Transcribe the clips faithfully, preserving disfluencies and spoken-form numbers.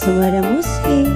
Semara Musik.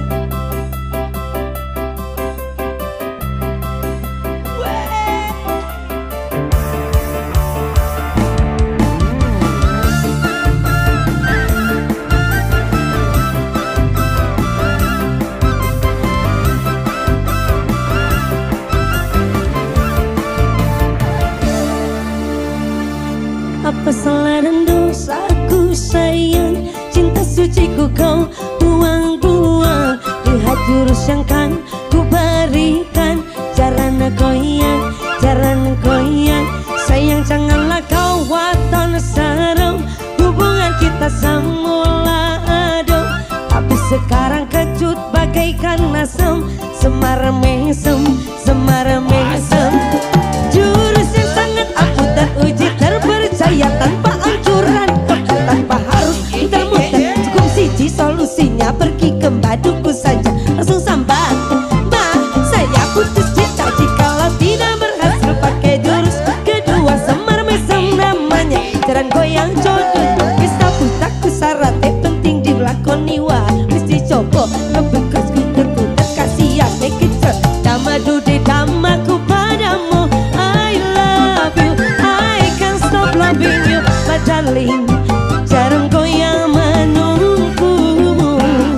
Apa salah dan dosaku sayang, cinta suciku kau buang-buang. Lihat jurus yang kan ku berikan, jarana goyang, jarana goyang. Sayang janganlah kau waton sarung, hubungan kita semula adem. Tapi sekarang kecut bagaikan asam, semara mesem, semara mesem. Jurus yang sangat aku teruji terpercaya, tanpa ancuran, tanpa harus muter-muter. Cukup siji solusinya, pergi ke baduku saja, langsung sambat. Mbak, saya putus cinta jikalau tidak berhasil pakai jurus kedua, semar mesem namanya, jaran goyang jodoh. Pesta putaku sarate penting dilakoni, wah mesti coba ngebekas kuter-kuter kasihan kecil. Dama dude damaku padamu, I love you, I can't stop loving you, my darling. Jarang goyang menunggumu.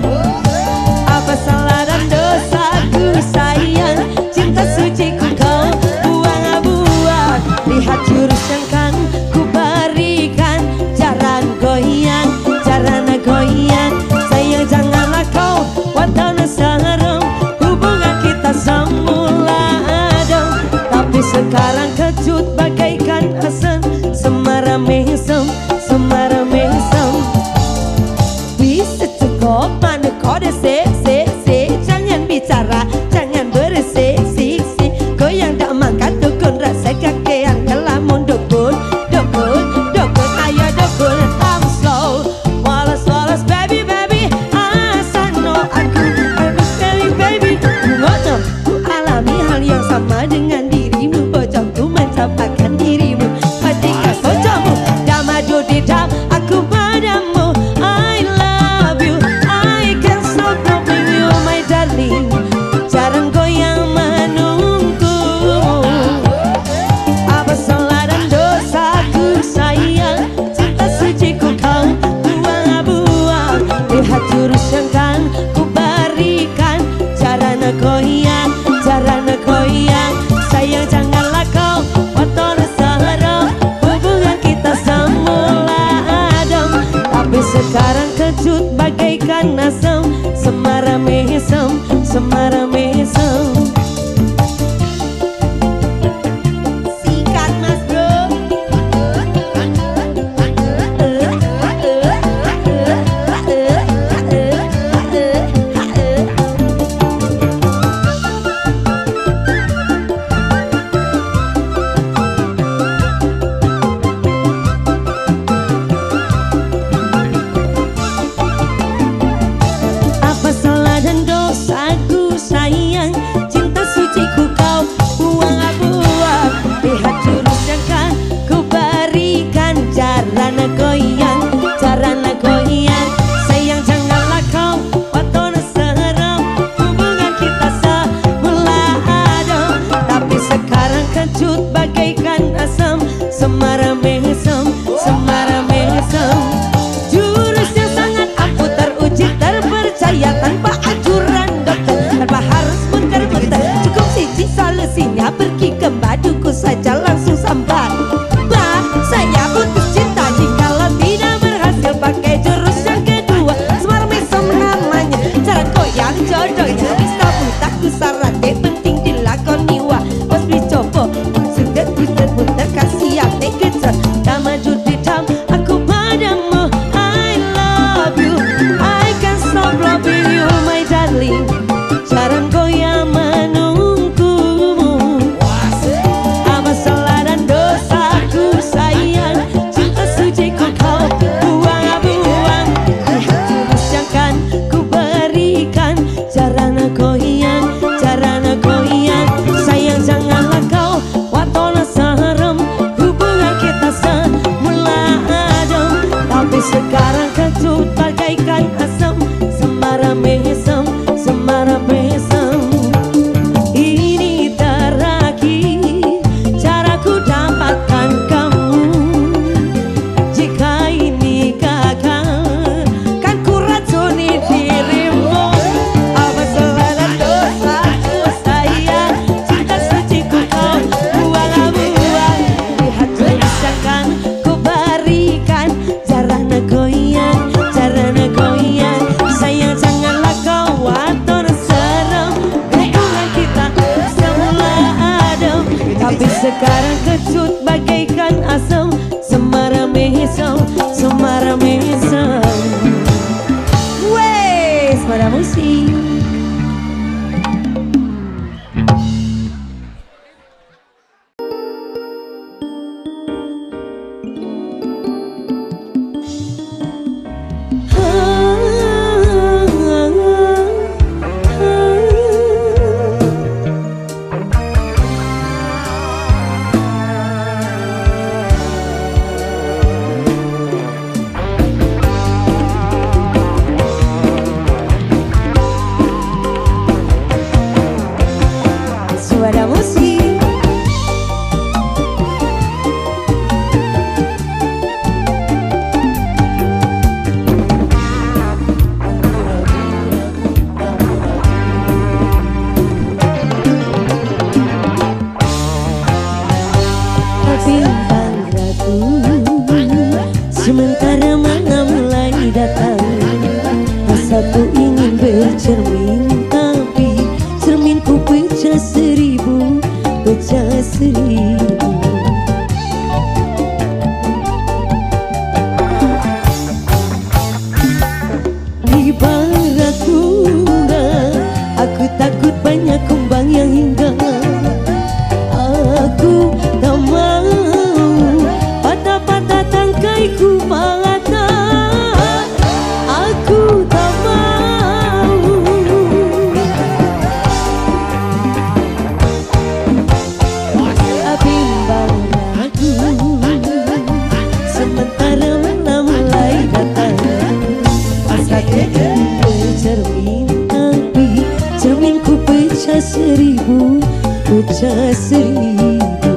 Apa salah dan dosaku sayang, cinta suciku kau buang-buang. Lihat jurus yang kan ku berikan, jaran goyang, jarana goyang. Sayang janganlah kau wadana sarung, hubungan kita semula adem. Tapi sekarang kecut bagaikan asam, semara mesem, semara mesem. Bisa cukup mana kode se se se, jangan bicara, jangan bersiksi. Goyang tak mangkat dukun, rasa kakean kelamun dukun, dukun, dukun, ayo dukun. I'm slow, walas walas baby baby, asano aku aku sekali baby. Ngono ku alami hal yang sama dengan dirimu, bojongku mencapakan dirimu. Ketika bojomu dama dudi dam aku padamu, I love you, I can't stop loving you, my darling. Jarang goyang menunggumu. Apa salah dan dosaku sayang, cinta suciku kau buang-buang. Lihat jurus yang kan ku berikan, jarana goyang, jarana goyang. Sayang janganlah kau waton sarung, hubungan kita semula adem. Tapi sekarang kecut bagaikan asam, semara mesem, semara mesem. Sikat mas bro. Apa salah dan dosaku sayang, cinta suciku kau buang-buang. Lihat jurus yang kan ku berikan, jarana goyang, jarana goyang. Sayang janganlah kau waton sarung, hubungan kita semula adem. Tapi sekarang kecut bagaikan asam, semara mesem, semara mesem. Jurus yang sangat aku teruji terpercaya, tanpa anjuran dokter, tanpa harus muter-muter. Cukup siji solusinya, pergi ke baduku saja, langsung sambat. Bah, saya putus cinta jikalau tidak berhasil pakai jurus yang kedua, semar mesem namanya, cara goyang jodohnya. Bisa putaku sarate penting dilakoni, wah mesti coba sudah puter-puter kasihan kecil. Dama judi dam aku padamu, I love you, I can't stop loving you, my darling. Jarang goyang menunggumu. Apa salah dan dosaku sayang, cinta suciku kau buang-buang. Lihat jurus yang kan ku berikan, jarana goyang, jarana goyang. Sayang janganlah kau waton sarung, hubungan kita semula adem. Tapi sekarang kecut bagaikan asam, semara Suara musik. Suara musik. Bimbang ragu sementara malam mulai datang. Rasaku ingin bercermin, tapi cerminku pecah seribu, pecah seribu. Di barat bunga, aku takut banyak kumbang yang hingga. Aku tak mau patah-patah tangkaiku patah. Aku tak mau. Bimbang ragu sementara mana mulai datang. Asaku bercermin, tapi cerminku pecah seribu, pecah seribu.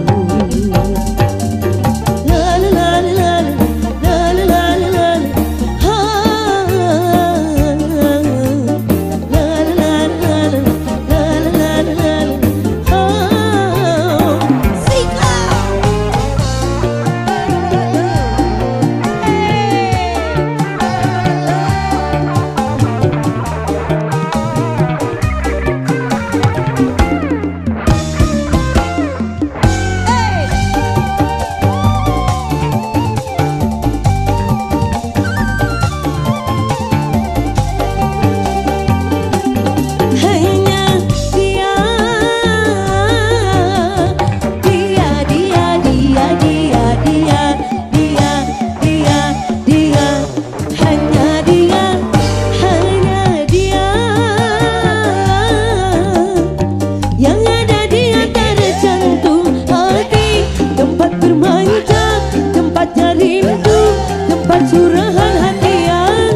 Curahan hati yang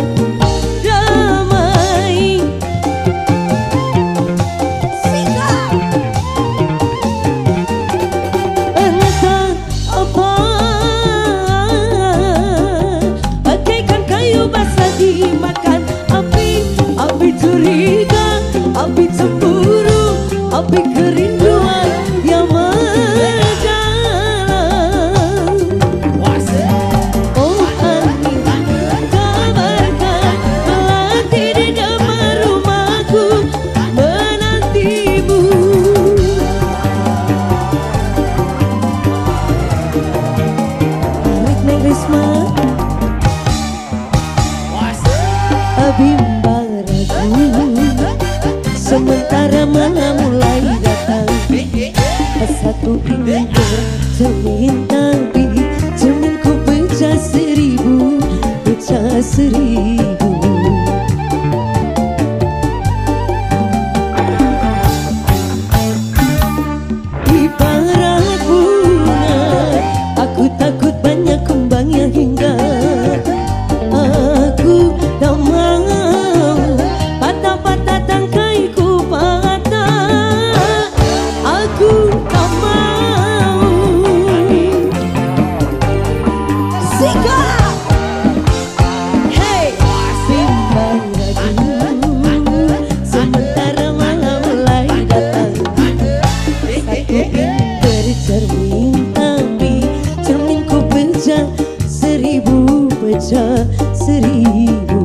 damai. Entah apa, bagaikan kayu basah dimakan api. Api curiga, api cemburu, api kerinduan yang mendalam. Bimbang ragu sementara malam mulai datang. Satu ingin bercermin, tapi cerminku pecah seribu, pecah seribu. Di barat bunga, aku takut banyak kumbang yang hingga. Aku tak mau patah-patah tangkaiku patah. Aku tak mau. Sika, hey, bimbang ragu sementara malam mulai datang. Aku ingin bercermin, tapi cerminku pecah seribu, pecah seribu.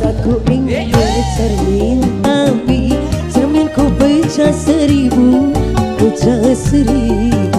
rasaku ingin cermin, tapi cerminku pecah seribu, pecah seribu.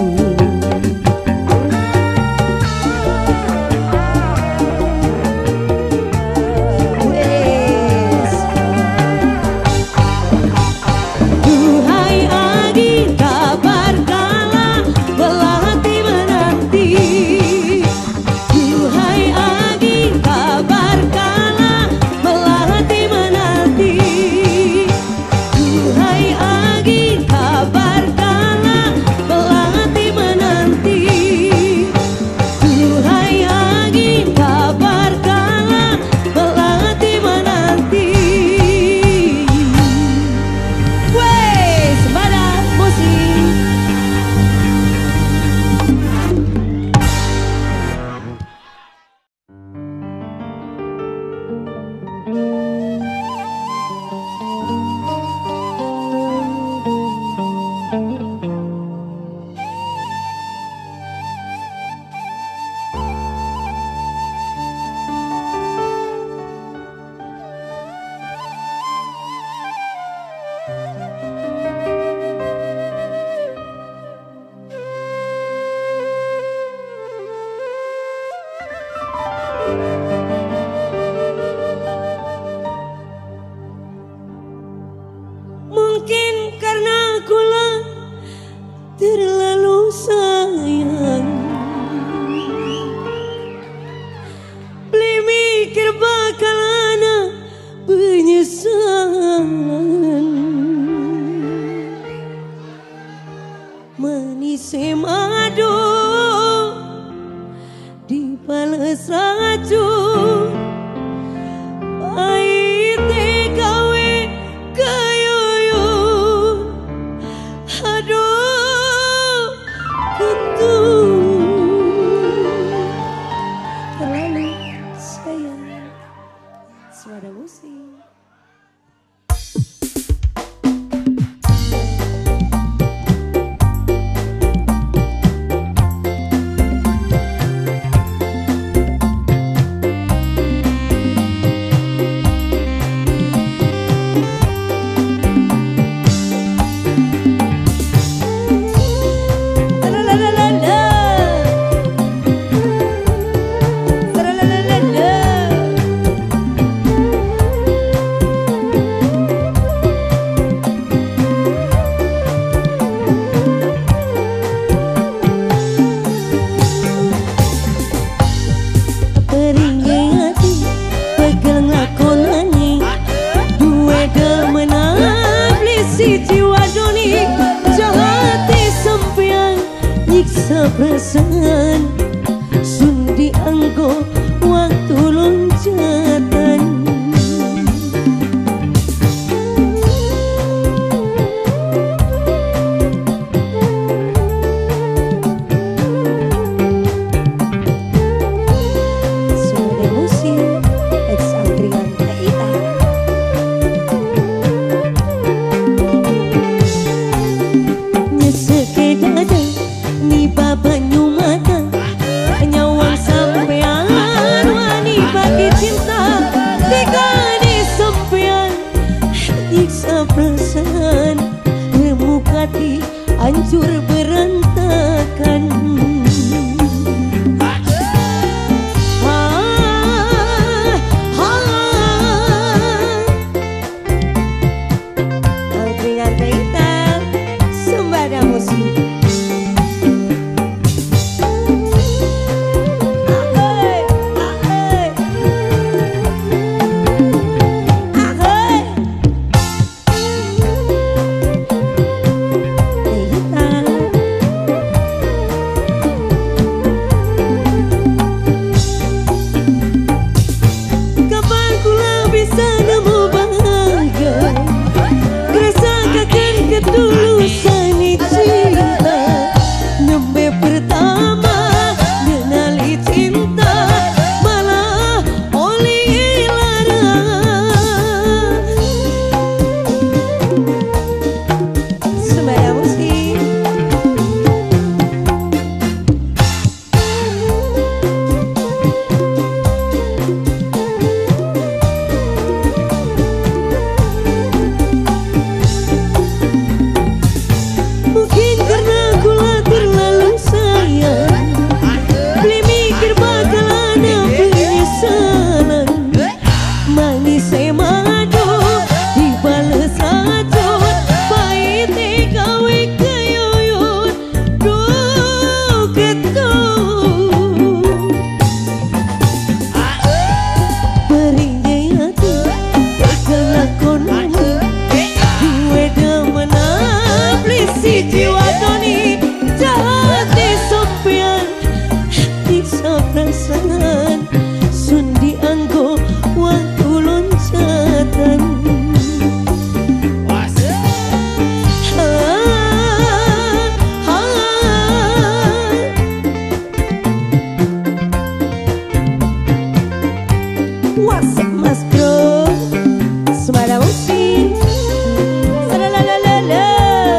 Mas Bro, Semada Musik. Salalalala.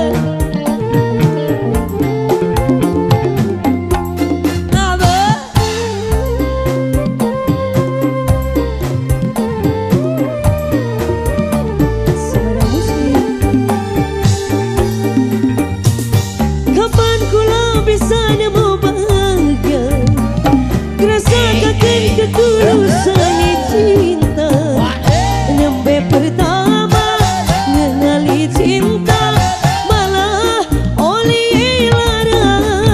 Apa? Semada Musik. Kapan kula bisa nemu bahagia, rasakan ketulusan cinta. Nyampe pertama mengenali cinta, malah oleh lara.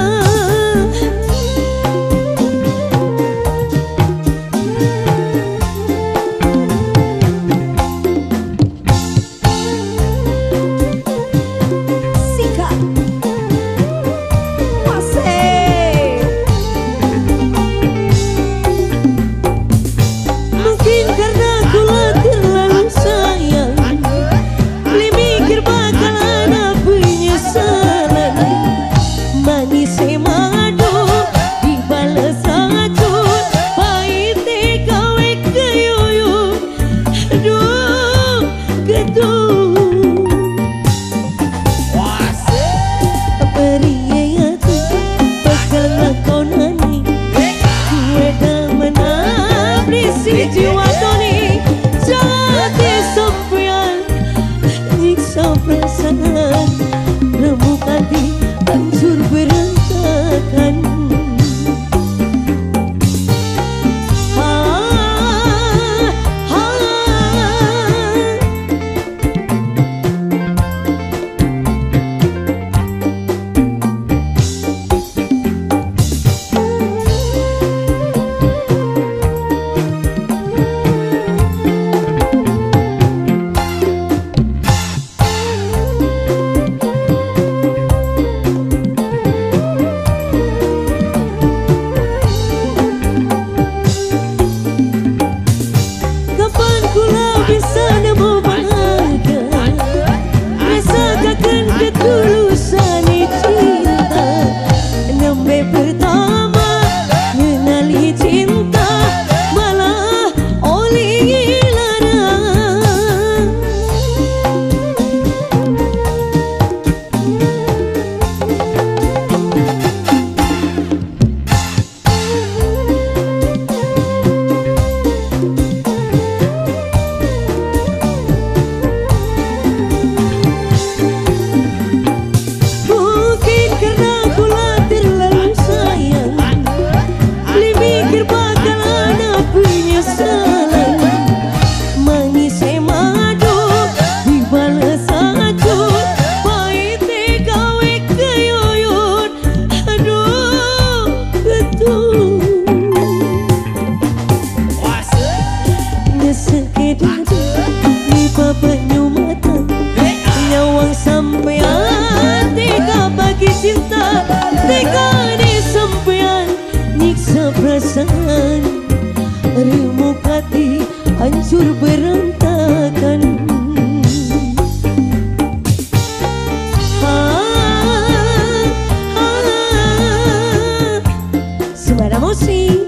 Sikat Waseh. Mungkin karena kula terlalu sayang, beli mikir bakal ada penyesalan. Manis madu dibalas racun, pahit gawe keyuyut. Aduh, geduh. Periye atu bakal lakonani, gue dah menabri si jiwa toni. Jati sampean nyiksa perasaan, remuk hati hancur berantakan. Ah, ah. Kapan kula bisa nemu bahagia, rasakan ketulusan cinta. Nyampe pertama mengenali cinta, malah oleh lara. Mungkin karena kula terlalu sayang, beli mikir bakal ada penyesalan. Manis madu dibalas racun, pahit gawe keyuyut. Aduh, betul. Ngesekedar di babanyu mata, nyawang sampean tega bagi cinta. Tega di sampean nyiksa perasaan, remuk hati hancur berantakan. Ah, ah. Semada Musik.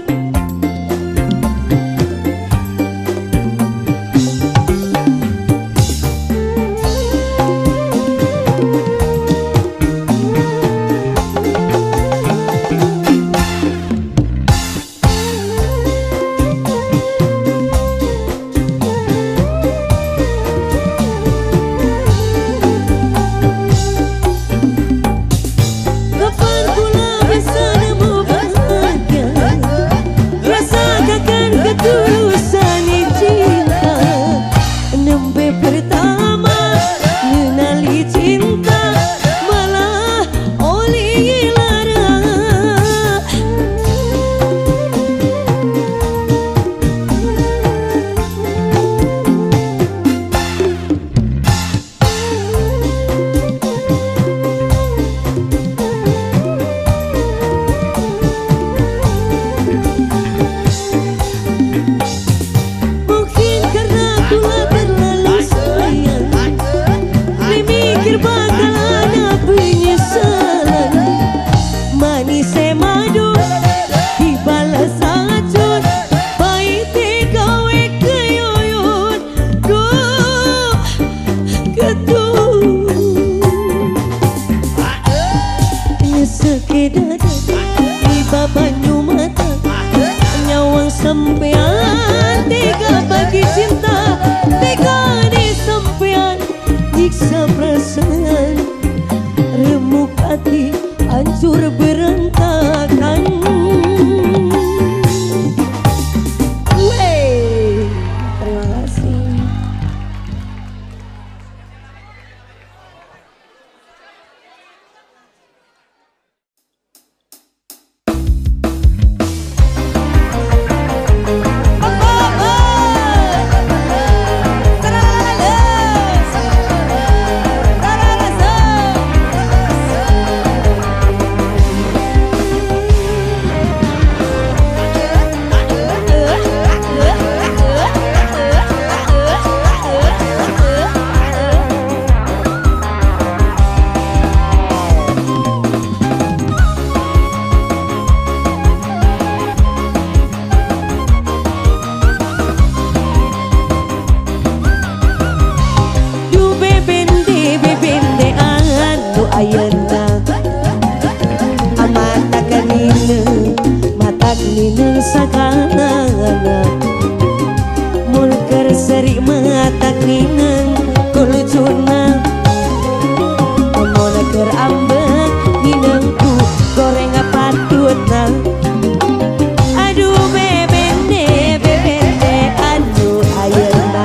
seri mata ninang kulujuna amona ker ambek ninangku goreng apa tutna aduh bebende bebende aduh ayeuna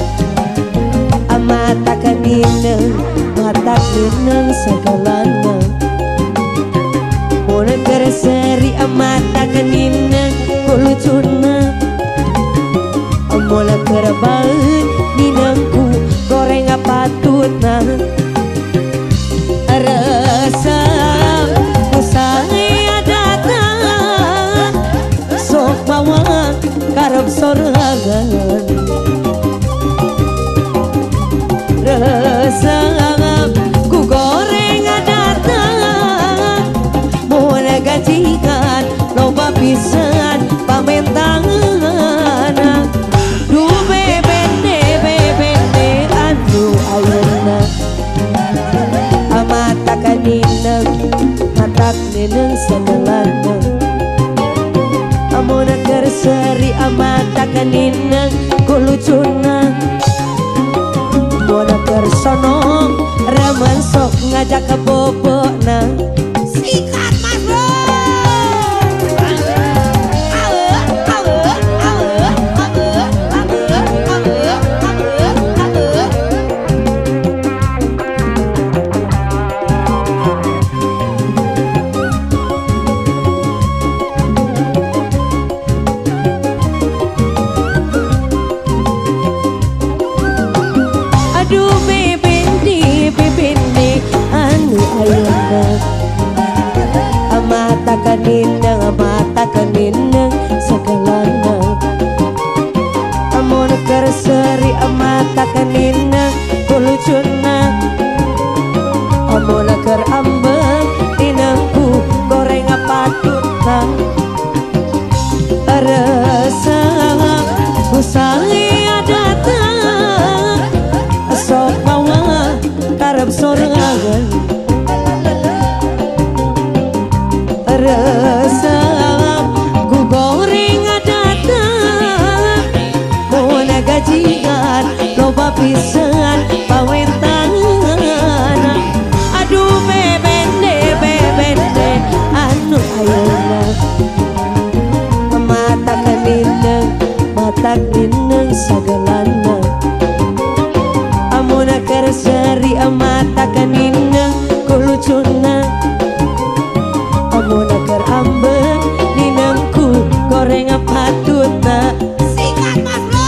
amata kaninang mata ninang sagalana mona ker seri amata kaninang kulujuna mola kerabaut ninangku goreng apa tutna rasa usai datang sok bawa karep sorangan rasa ku goreng datang mola gajikan loba pisan pamentang ninang matak ninang sanelana amona kerseri amata kaninang kulucuna amona kersono raman sok ngajak ke bobona sikat mas bro aduh bebende bebende anu ayeuna amata kaninang amata kaninang sagalana amona kerseri amata kaninang kulucuna amona ker ambek ninangku goreng apa tutna rasa usai datang sok bawa karep sorangan rasa ku goreng datang moana gajian loba pisan pawentangan aduh bebende bebende anu ayeuna mata kaninang mata kaninang sagalana amona kerseri amata kaninang kulucuna amona ker ambek ninangku goreng apa tutna sikat mas bro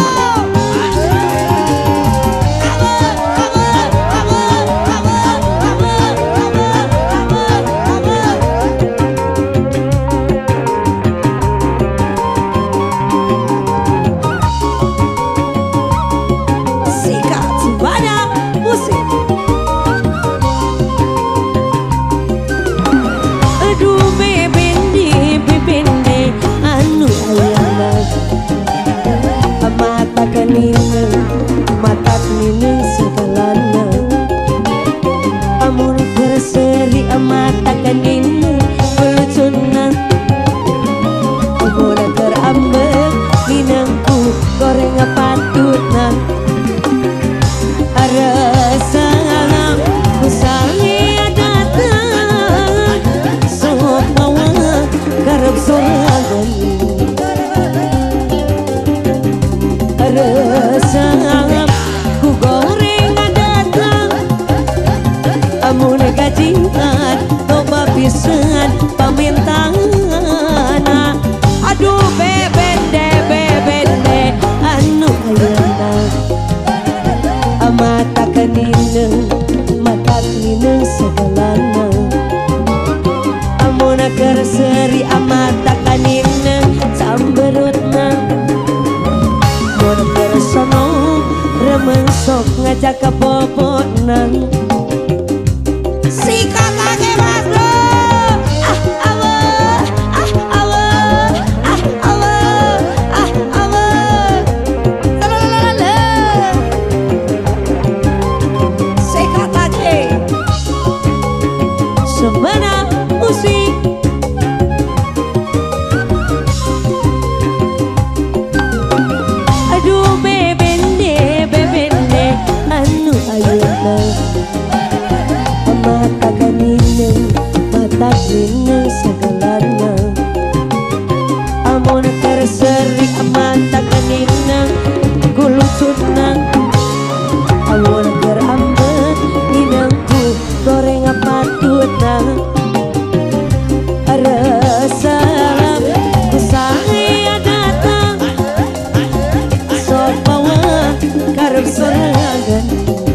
aduh bebende bebende anu ayeuna mata kaninang mata kaninang sagalana amun kerseri mata kaninang kulucuna amuna ker ambek ninangku goreng apa tutna rasa usai datang sok bawa karep sorangan rasa ku goreng datang amuna gajian loba pisan pamintangan aduh bebende bebende anu ayeuna amata kaninang mata kaninang sagalana amona kerseri amata kaninang samberutna mona kersono remen sok ngajak ke bobona sikat lagi mas bro ah Allah ah Allah ah Allah ah Allah lalalala sikat lagi sebenarnya musik aduh bebe serangan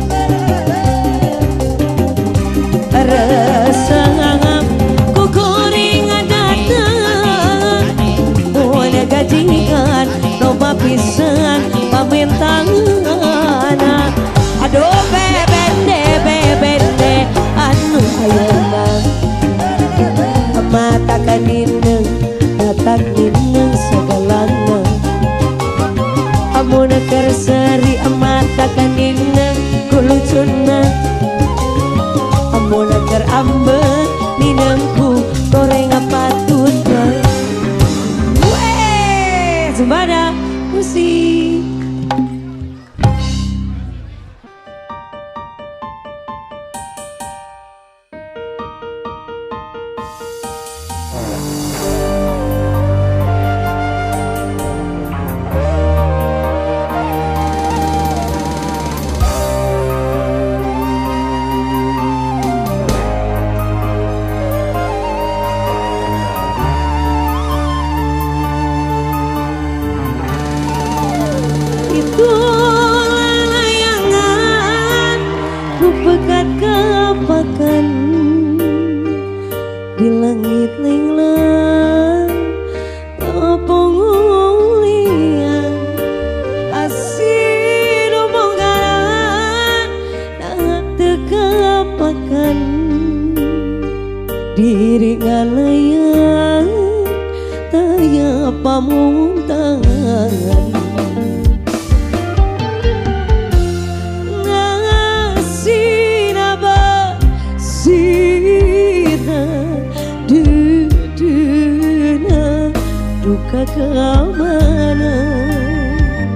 rasa kukuring datang mulai gajikan loba pisan pamintangan aduh bebende bebende anu ayeuna mata kanineng mata kanineng segalana amun keur seri mata kanineng kulucuna amun keur ambek ninengku goreng patutna weh Zumbada musik. Di langit linglang topong ulian asir omongan nak tekapakan diri ngalayan taya pamuntangan ngasih nabah duduna duka keamanan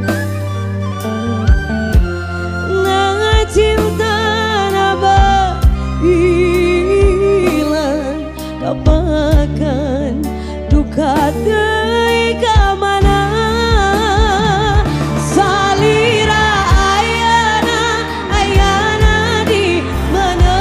nga cinta nabah hilang kapakan duka deui keamanan salira ayana ayana di mana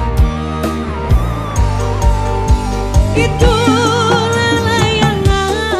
itu lelayangan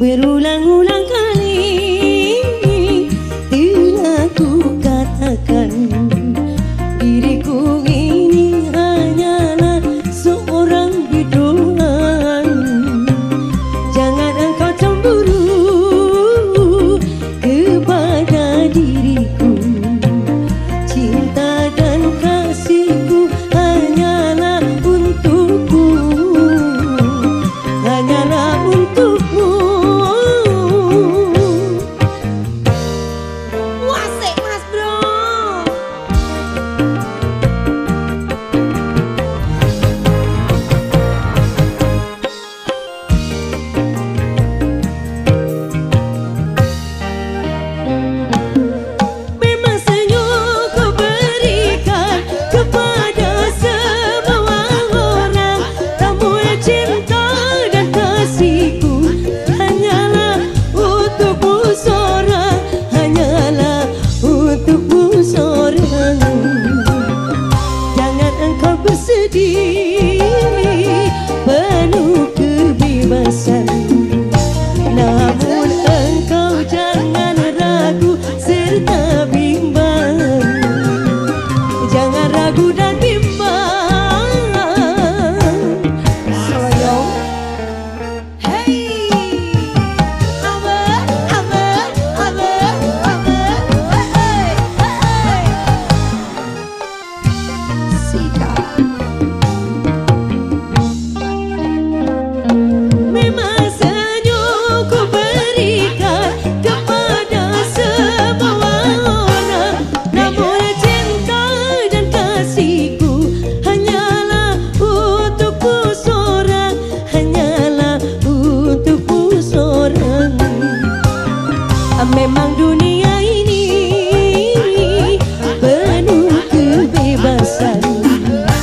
Berulang-ulang kali telah ku katakan, diriku ini hanyalah seorang biduan. Jangan engkau cemburu kepada diriku. Cinta dan kasihku hanyalah untukmu, hanyalah untukmu. Wasik mas bro. Memang senyum ku berikan kepada semua orang, namun cinta dan kasihku hanyalah untukmu seorang, hanyalah untukmu seorang. Jangan engkau bersedih penuh kebebasan, namun engkau jangan ragu serta bimbang. Jangan ragu dan bimbang. Sayang, hey, aman, aman, aman, aman, hey, hey. Sikap. Memang senyum ku berikan kepada semua orang, namun cinta dan kasihku hanyalah untukmu seorang, hanyalah untukmu seorang. Memang dunia ini penuh kebebasan,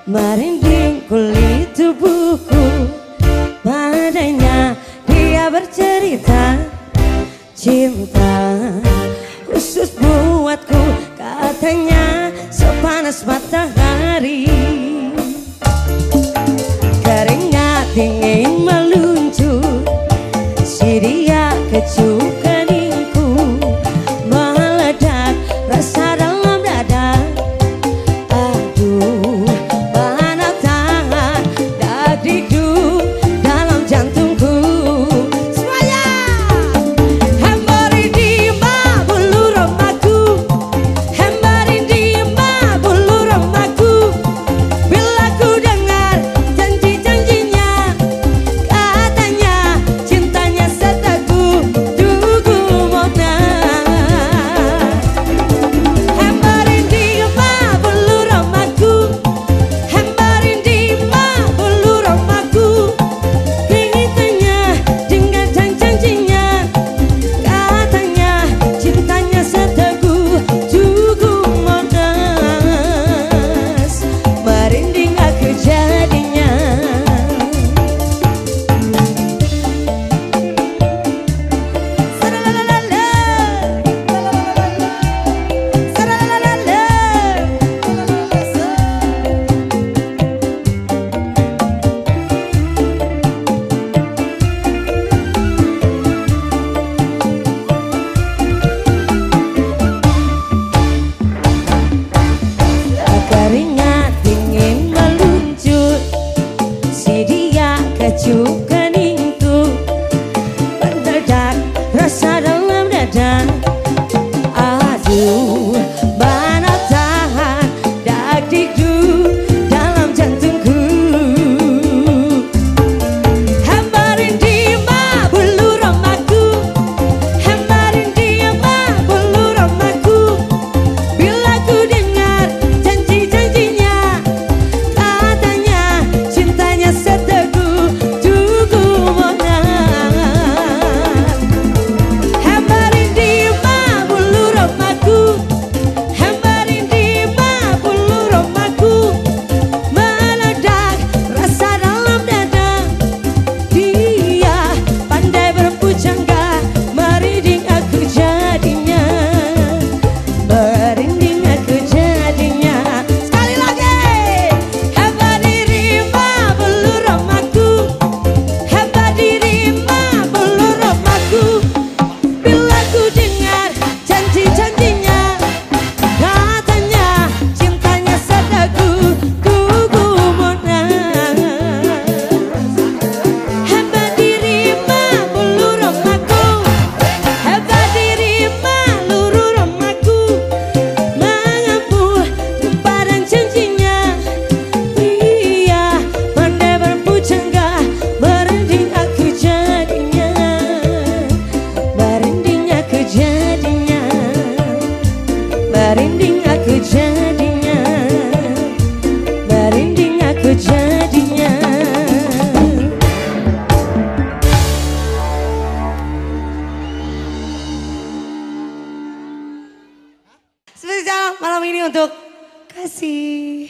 merinding kulit tubuhku. Padanya dia bercerita cinta khusus buatku, katanya sepanas matahari. Keringat dingin meluncur, si dia kecup keningku, meledak rasa dalam dada. Aduh, mana tahan dagdikduk dalam jantungku. Semuanya hembari dimba bulu remaku, hembari dimba bulu remaku. Bila ku dengar janji-janjinya, katanya cintanya seteguh dugu mona. Hembari dimba bulu remaku, hembari dimba bulu remaku. Beritanya dengan janjinya, katanya cintanya seteguh dugu monas. Merinding aku jadinya. Saralalala, saralalala. Keringat dingin meluncur, si dia kecup keningku, mendadak rasa dalam dada. Aduh, mana tahan dagdikduk dalam jantungku. Hembarin dimba bulu remaku, hembarin dimba bulu remaku. Bila ku dengar janji-janjinya, katanya cintanya seteguh dugu monas. Hembarin dimba bulu remaku, hembarin dimba bulu remaku. Meledak rasa dalam dada. Dia pandai berpujangga, merinding aku jadinya, merinding aku jadinya. Sekali lagi, hembari dimba bulu remaku, hembari dimba bulu remaku. Bila ku dengar janji-janjinya, katanya cintanya seteguh dugu monas. Hembari dimba bulu remaku, hembari dimba bulu remaku. Mengampu sumpah dan janjinya, dia pandai berpujangga, merinding aku jadinya, merinding aku jadinya, merinding aku jadinya, merinding aku jadinya. Spesial malam ini untuk Kasih.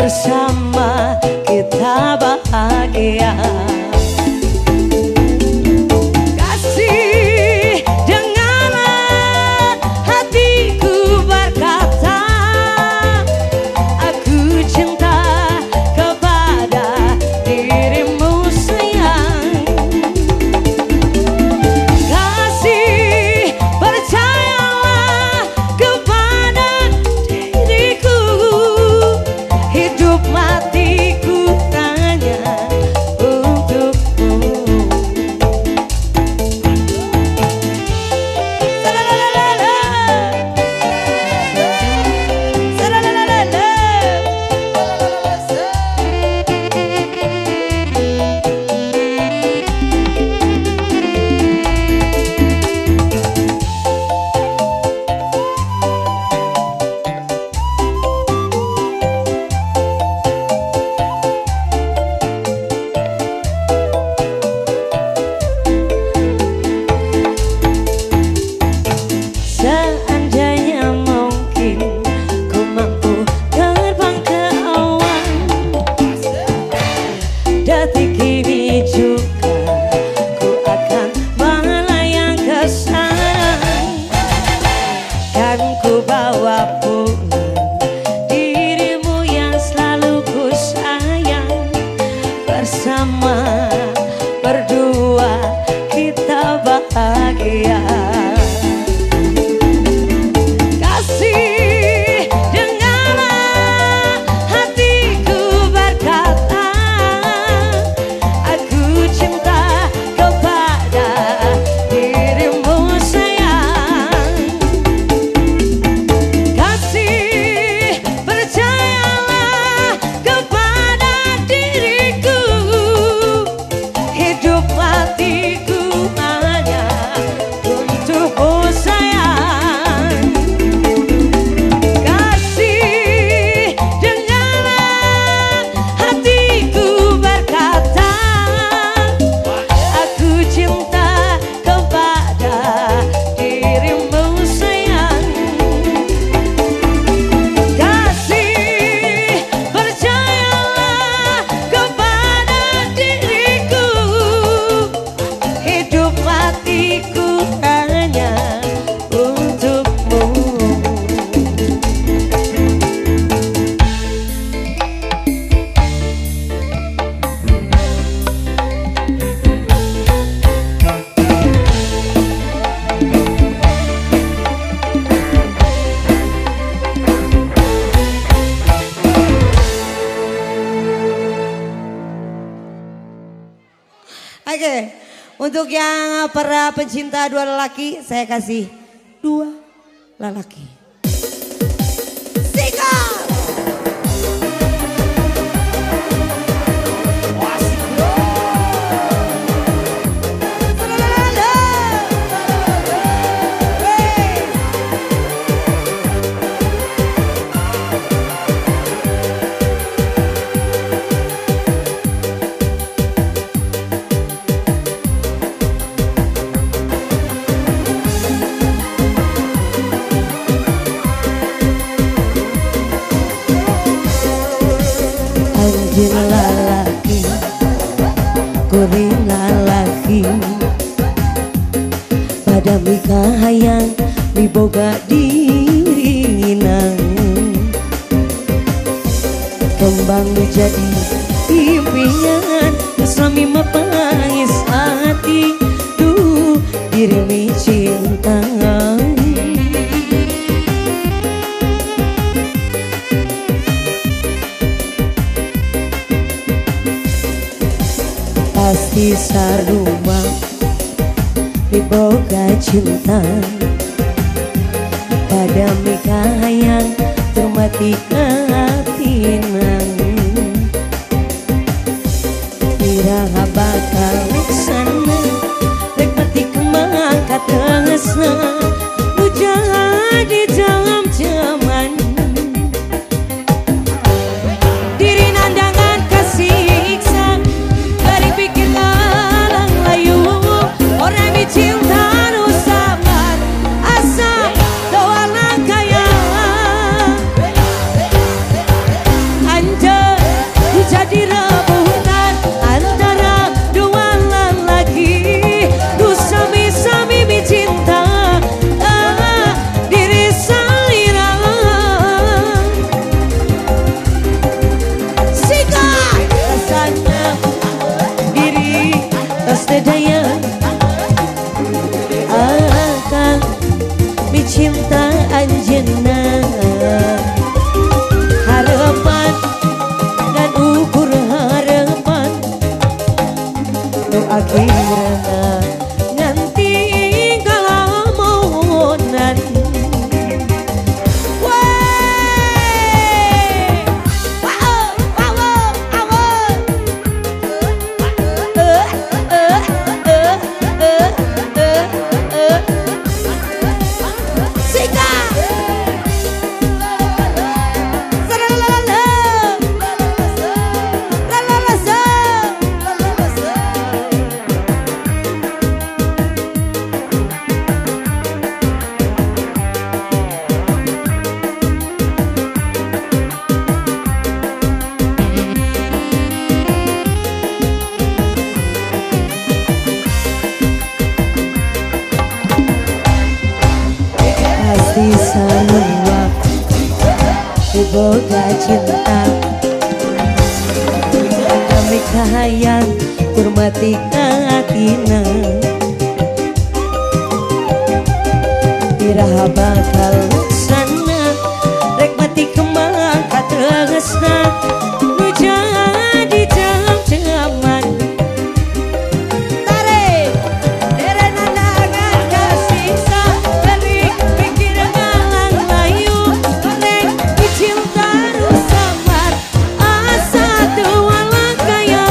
bersama kita bahagia. Kasih dengarlah hatiku berkata, aku cinta kepada dirimu sayang. Kasih percayalah kepada diriku, hidup matiku hanya untukmu. Seandainya mungkin ku mampu terbang ke awan, detik ini juga ku akan melayang ke sana. Dan ku bawa pulang dirimu yang selalu ku sayang. Bersama berdua kita bahagia. Kasih dengarlah hatiku berkata, aku cinta kepada dirimu sayang. Kasih percayalah kepada diriku, hidup matiku hanya untukmu sayang. Kasih dengarlah hatiku berkata, aku cinta kepada dirimu sayang. Kasih percayalah kepada diriku, hidup matiku hanya untukmu. Oke, untuk yang para pencinta dua lelaki, saya kasih dua lelaki. Sikat! Anjing lalaki, kuring lalaki, pada mika hayang miboga diringan, kembang jadi impian, suami mapangis hati, duh diri cinta. Pasti saruma diboga cinta, pada mika hayang termati katinan. Iraha bakal sana rek mati kembang katengesna, nu jahat di dalam zaman. Diri nandangan kasiksa, dari pikir lalang layu, orang dicinta nu sabar asa doa langkaya. Anjay akhirnya nanti kalamonan. Sarua boga cinta kami kahayang hormati katina iraha bakal sana rek mati kemang kategesna nu jadi jam-jaman tarik derena nangan kasisa dari pikir ngalang layu korek cinta rusamar asa dua langkaya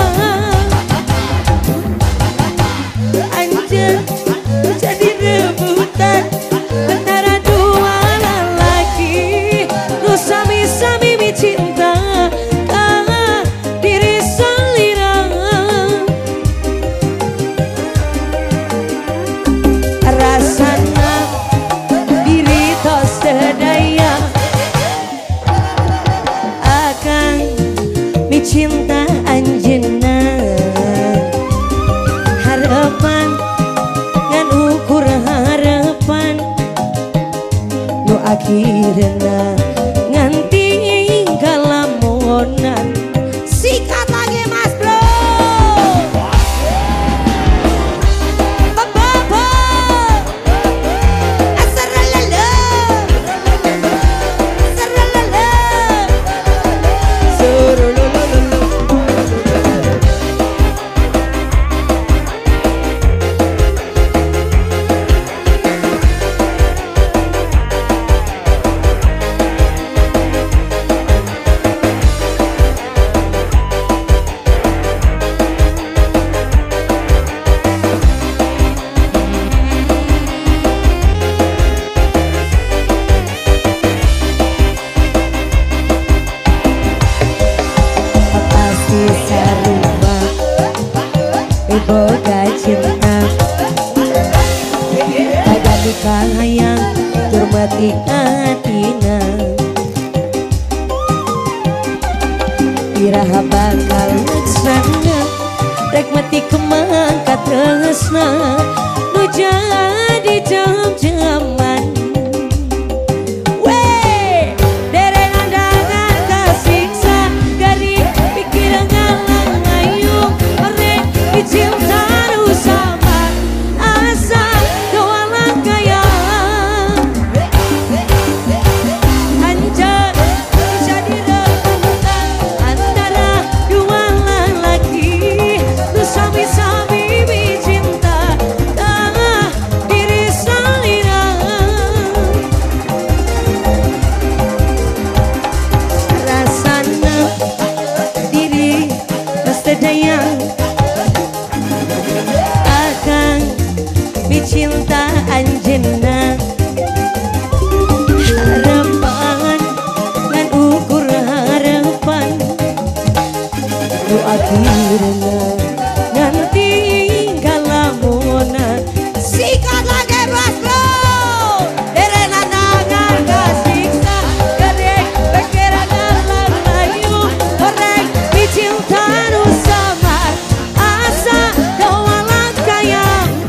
anjir jadi rebutan antara dua lelaki lu sami-sami cinta ah, diri salira rasana diri tos sedaya akan mi cinta anjeunna harapan ngan ukur harapan nu akhirna nganti kalamonan. Sikat lagi mas bro. Baba asaralala asaralala surulululu. Pasti sarua boga cinta pada nikah hayang hormati atina iraha bakal laksana rek mati kemang katresna nu jadi jam-jaman. Weh derengan dangan kasiksa dari pikir ngalang ayu korek cinta rusamar asa dua langkaya anjir jadi rebutan antara dua lelaki lu sami-sami cinta ah, diri salira rasana diri sedaya akan cinta anjeunna harapan ngan ukur harapan nu akhirna nanti kalamonan. Sikat lagi mas bro. Derena nangan kasiksa gerek pikiran ngalang layu korek cinta nu samar asa dua langkaya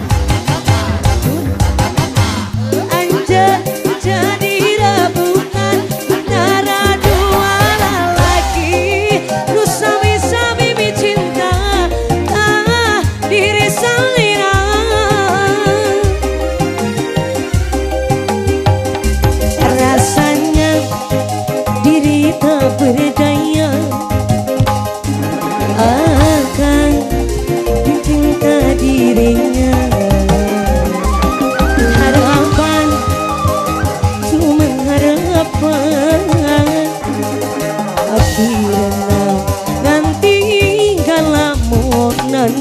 anjir jadi rebutan antara dua lelaki lu sami-sami cinta renang nganti ngalamunan.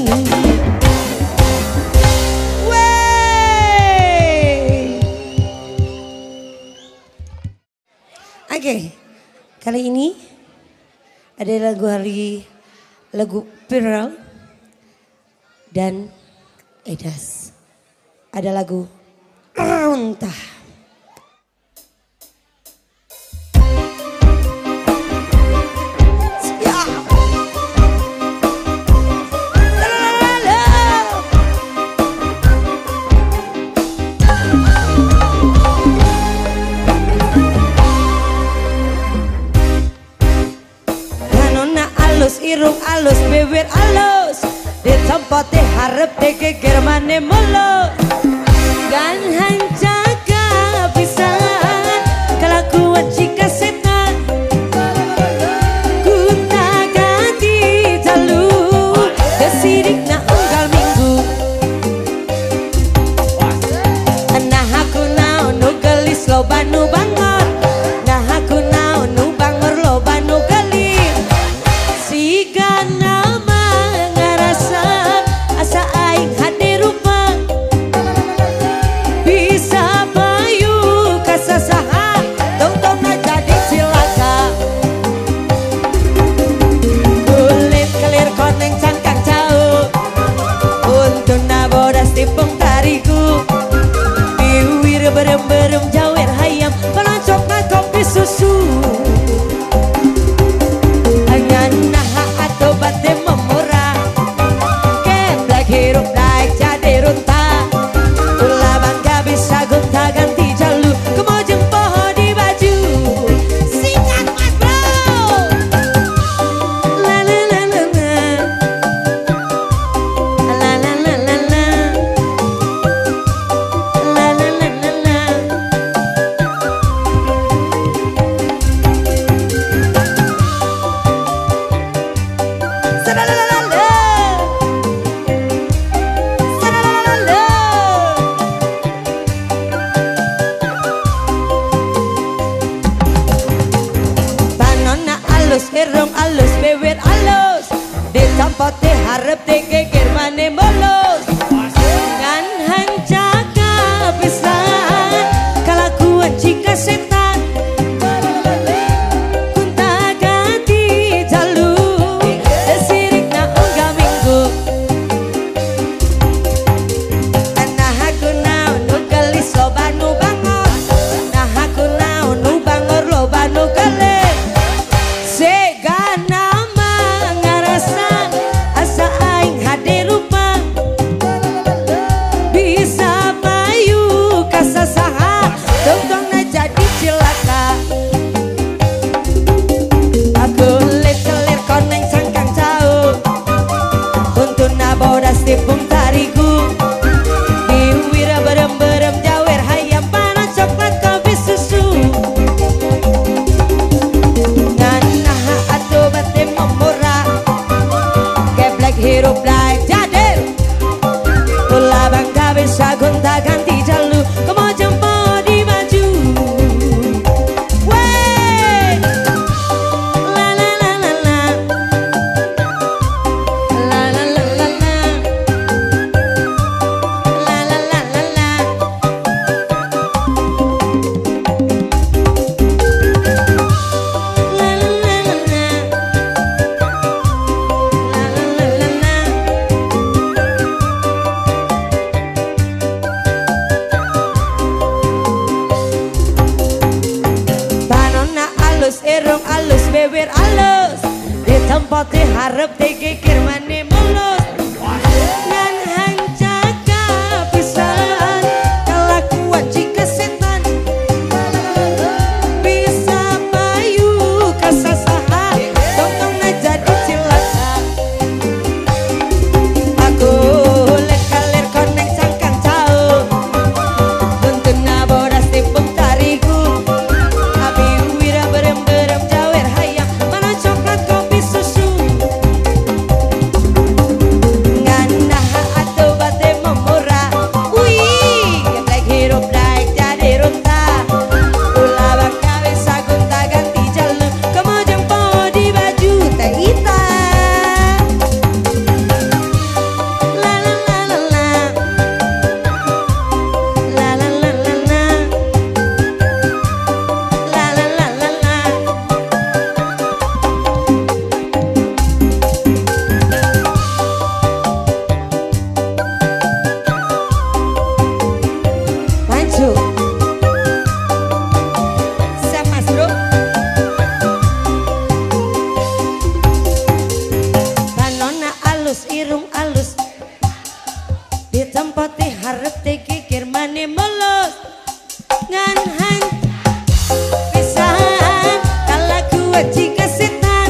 Oke, kali ini ada lagu hari lagu viral dan Edas. Ada lagu Rontah. Irung alus, bibir alus, di tempat harap geger mane mulus. Gan hanjaga bisa kelakuan jika setan, ku tak ganti jalu desirik na unggal minggu. Nah aku nau nu gelis lo banu bangot, nah aku nau nu bangor lo banu gelis. Jika nama ngerasa asa aing hade rupa bisa bayu kasasaha tong-tong na jadi cilaka. Kulit kelir koneng cangkang jauh untuk na bodas tipung tariku biwir berem-berem jawer hayam pelancok na kopi susu. Irung alus, bibir alus, ditampot diharap digeger mane mulus. Kan hanjaga bisa kelakuan jika setan, kunta ganti jalu desirik na unggal minggu. Nah aku nau nu gelis lo banu bangot, nah aku nau nu bangor lo banu gelis. Tipung tariku biwira berem-berem jawer hayam panas coklat kopi susu. Nganah atuh batin memurah geblek hirup daik jadir ulah bangga bisa gonta ganti jalu kemo jempo di maju. Wey la la la la la la la la la la. Irung alus, bibir alus, di tempat diharap digigir mane mulus. Ngan hanjaga pisan kelakuan jika setan, bisa bayu kasasaha tong-tong na jadi cilaka. Aku lekalir koneng cangkang jauh untuk na bodas tipung tariku jawer hayam mana coklat kopi susu. ate kikir mane mulus ngan han pisan kalaku jika setan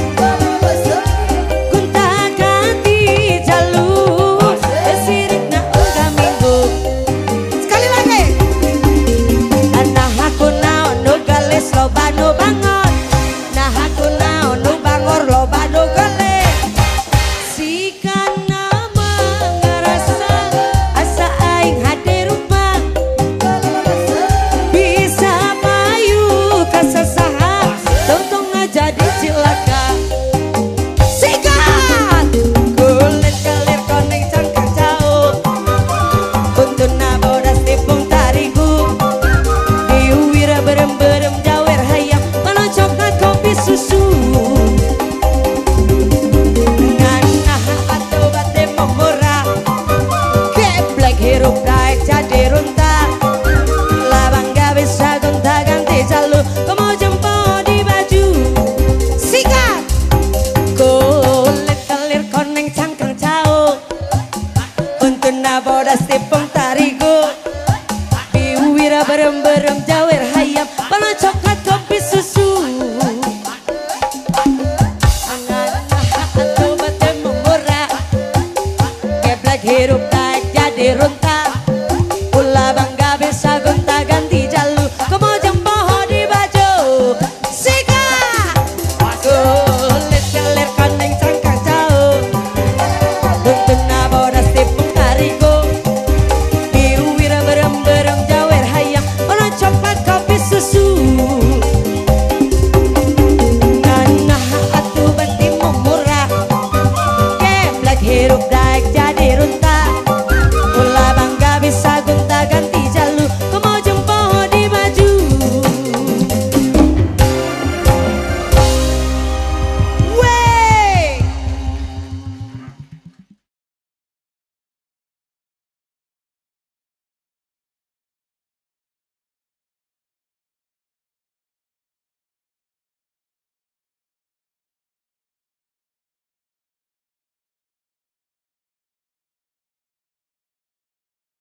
kunta ganti jalur sirik na unga minggu sekali lagi anak aku naon nu gales loba nu bangon nah aku naon nu bangor loba nu gale sikana mengerasa asa aing hade rupa bisa payu kasasaha tong-tong jadi cilaka